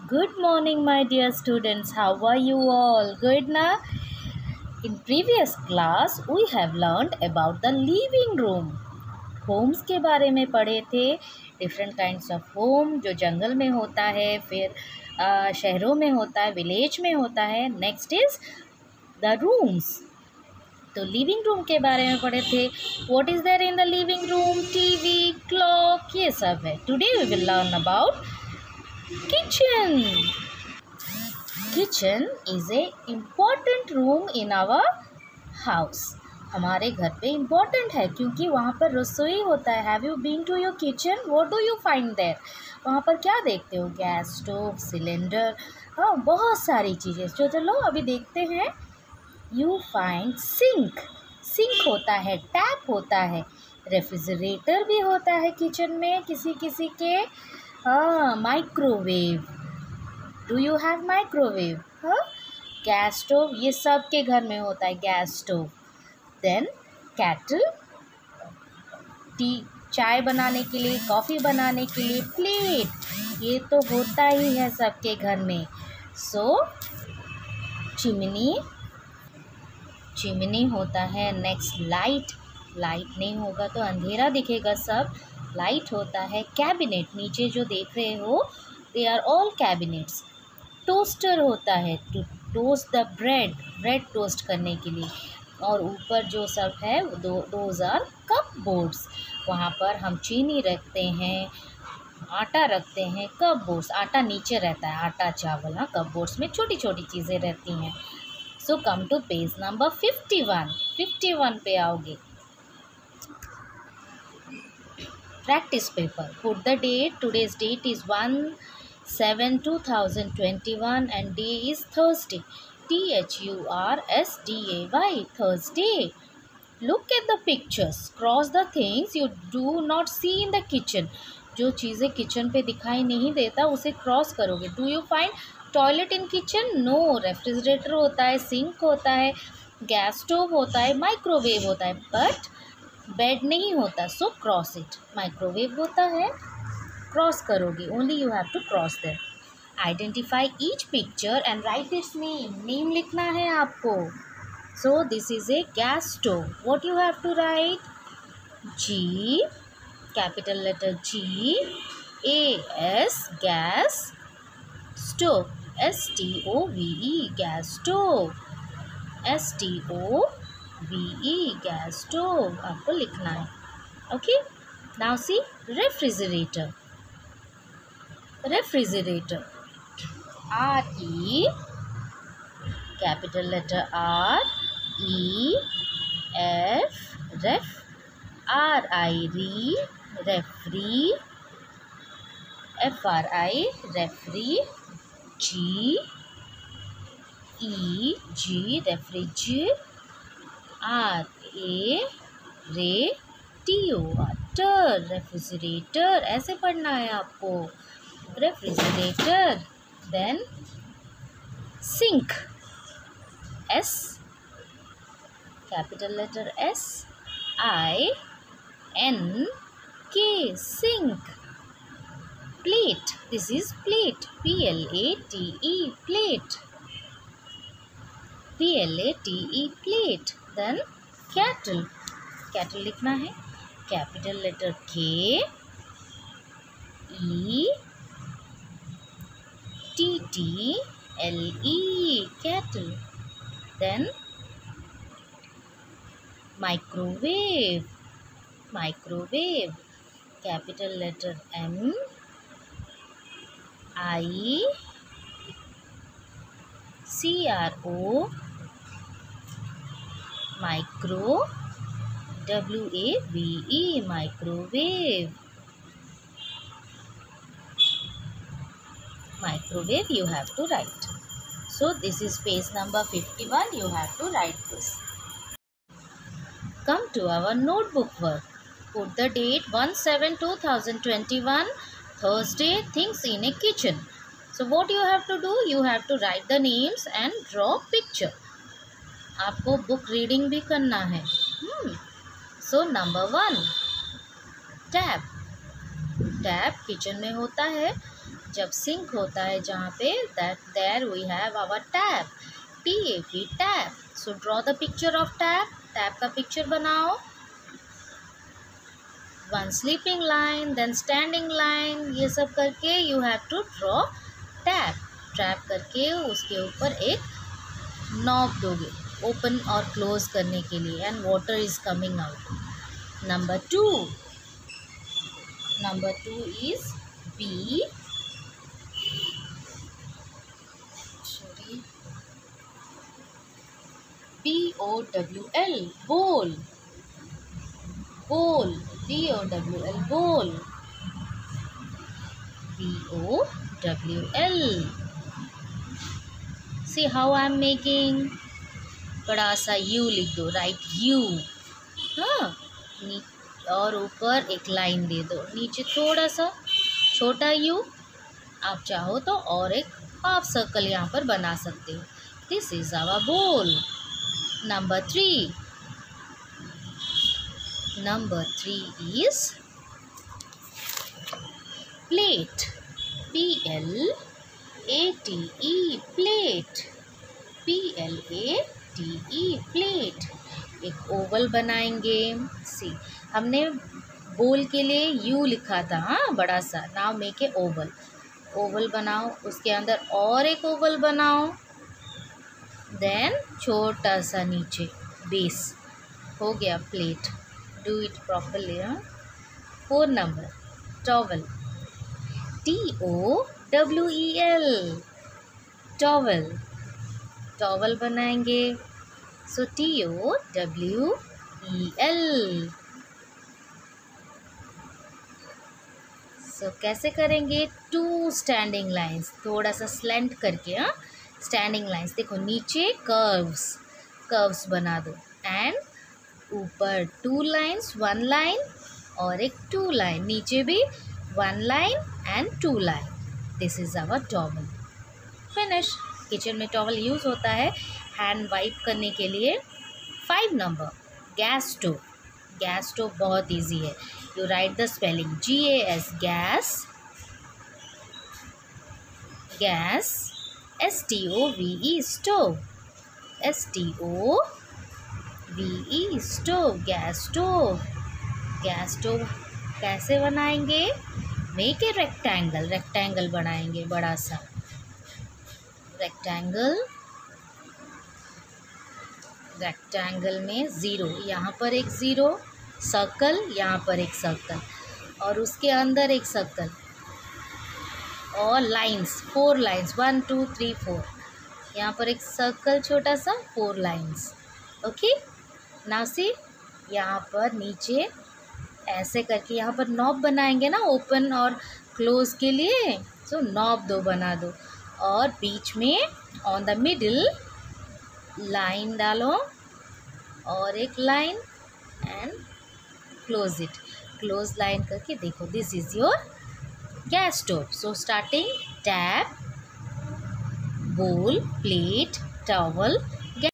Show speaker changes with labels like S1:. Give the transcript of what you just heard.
S1: Good morning, my dear students. How are you all? Good na? In previous class, we have learned about the living room. Homes के बारे में पढ़े थे. Different kinds of home जो जंगल में होता है, फिर शहरों में होता है, विलेज में होता है. Next is the rooms. तो लिविंग रूम के बारे में पढ़े थे. What is there in the living room? TV, clock, ये सब है. Today we will learn about kitchen. Kitchen is a important room in our house. हमारे घर पे इम्पॉर्टेंट है क्योंकि वहाँ पर रसोई होता है. Have you been to your kitchen? What do you find there? वहाँ पर क्या देखते हो? गैस स्टोव, सिलेंडर, हाँ बहुत सारी चीज़ें. जो चलो अभी देखते हैं. You find sink. सिंक होता है, टैप होता है. रेफ्रिजरेटर भी होता है किचन में किसी किसी के. हाँ, microwave. Do you have microwave? हाँ, गैस स्टोव ये सब के घर में होता है, gas stove. Then kettle, tea चाय बनाने के लिए, कॉफ़ी बनाने के लिए. प्लेट ये तो होता ही है सबके घर में. सो चिमनी, चिमनी होता है. Next light. लाइट नहीं होगा तो अंधेरा दिखेगा सब. लाइट होता है. कैबिनेट नीचे जो देख रहे हो, they are all cabinets. Toaster होता है to toast the bread, bread toast करने के लिए. और ऊपर जो सब है दोज आर कप बोर्ड्स. वहाँ पर हम चीनी रखते हैं, आटा रखते हैं. कप बोर्ड्स, आटा नीचे रहता है, आटा चावल. हाँ, कप बोर्ड्स में छोटी छोटी चीज़ें रहती हैं. So come to page number 51. 51 पे आओगे. Practice paper. Put the date. Today's date is 1/7/2021 and day is Thursday. THURSDAY, Thursday. Look at the pictures. Cross the things you do not see in the kitchen. जो चीज़ें kitchen पे दिखाई नहीं देता उसे cross करोगे. Do you find toilet in kitchen? No. Refrigerator होता है, सिंक होता है, गैस स्टोव होता है, माइक्रोवेव होता है, बट बेड नहीं होता. So cross it. माइक्रोवेव होता है, क्रॉस करोगे. Only you have to cross that. Identify each picture and write its name. Name लिखना है आपको. So this is a gas stove. What you have to write? G, capital letter G, AS, gas. Stove, STOVE, gas stove. STOVE, gas stove आपको लिखना है. Okay. Now see refrigerator. Refrigerator, RE, capital letter REF, रेफ. RI, रेफ्री. FRI, रेफ्री. GEG, refrigerator. RATOR, refrigerator. ऐसे पढ़ना है आपको. Refrigerator. Then sink. S, capital letter SINK, sink. Plate. This is plate. PLATE, plate. PLATE, plate. Then kettle. Kettle लिखना है. Capital letter KETTLE, kettle. Then microwave. Microwave, capital letter MICRO, micro. WAVE, microwave. Microwave you have to write. So this is page number 51. You have to write this. Come to our notebook work. Put the date 1/7/2021, Thursday. Things in a kitchen. So what you have to do? You have to write the names and draw picture. आपको book reading भी करना है. So number 1, tap. Tap kitchen में होता है. जब sink होता है जहाँ पे, that there we have our tap, TAP tap. So draw the picture of tap. Tap का पिक्चर बनाओ. One sleeping line, then standing line, ये सब करके you have to draw tap. Tap करके उसके ऊपर एक नॉब दोगे ओपन और क्लोज करने के लिए, and water is coming out. Number two is B. BOWL, bowl. Bowl, BOWL, bowl. BOWL. See how I am making. बड़ा सा U लिख दो, राइट U. हाँ, और ऊपर एक लाइन दे दो, नीचे थोड़ा सा छोटा U. आप चाहो तो और एक हाफ सर्कल यहाँ पर बना सकते हो. This is our bowl. Number three is plate. PLATE, plate. PLATE, plate. एक ओवल बनाएंगे. सी, हमने बोल के लिए U लिखा था, हाँ, बड़ा सा. Now make a oval. Oval बनाओ, उसके अंदर और एक ओवल बनाओ, देन छोटा सा नीचे बेस. हो गया प्लेट. Do it properly. हाँ. 4 नंबर, टॉवल. TOWEL, towel. टॉवल बनाएंगे. So TOWEL. सो कैसे करेंगे? 2 स्टैंडिंग लाइंस, थोड़ा सा स्लेंट करके. हाँ, स्टैंडिंग लाइंस. देखो नीचे कर्व्स बना दो, एंड ऊपर 2 लाइंस, 1 लाइन और एक 2 लाइन. नीचे भी 1 line and 2 line. This is our towel. Finish. Kitchen में टॉवल यूज़ होता है हैंड वाइप करने के लिए. 5 नंबर, गैस स्टोव. गैस स्टोव बहुत ईजी है. You write the spelling GAS, gas. Gas. STOVE, stove. STOVE, stove. Gas stove. Gas stove कैसे बनाएंगे? Make a rectangle. रेक्टेंगल बनाएंगे, बड़ा सा रेक्टेंगल. रेक्टेंगल में 0, यहाँ पर एक 0, सर्कल, यहाँ पर एक सर्कल, और उसके अंदर एक सर्कल, और लाइंस, 4 लाइंस, 1 2 3 4. यहाँ पर एक सर्कल छोटा सा, 4 लाइंस. ओके. नाउ सी, यहाँ पर नीचे ऐसे करके यहाँ पर नॉब बनाएंगे ना, ओपन और क्लोज के लिए. सो नॉब 2 बना दो, और बीच में ऑन द मिडिल लाइन डालो, और एक line, and close it. Close line करके देखो, this is your gas stove. So starting, tap, bowl, plate, towel,